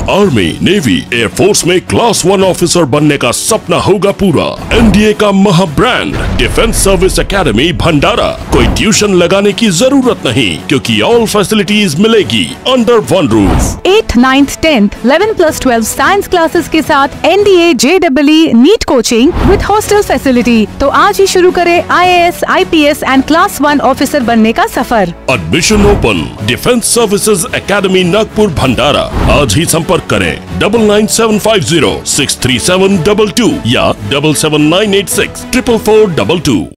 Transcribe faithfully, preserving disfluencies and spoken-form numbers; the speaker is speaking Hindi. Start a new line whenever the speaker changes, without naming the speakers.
आर्मी, नेवी, एयरफोर्स में क्लास वन ऑफिसर बनने का सपना होगा पूरा। एनडीए का महा brand defence service academy Bhandara. कोई ट्यूशन लगाने की जरूरत नहीं, क्योंकि ऑल फैसिलिटीज मिलेगी under one roof.
Eight, ninth, tenth, eleven plus twelve science classes के साथ NDA, JEE, NEET coaching with hostel facility. तो आज ही शुरू करें IAS, IPS and class one officer बनने का सफर।
Admission open. Defence services academy Nagpur भंडारा। आज ही संपर्क करें double nine seven five zero six three seven double two या double seven nine eight six triple four double to.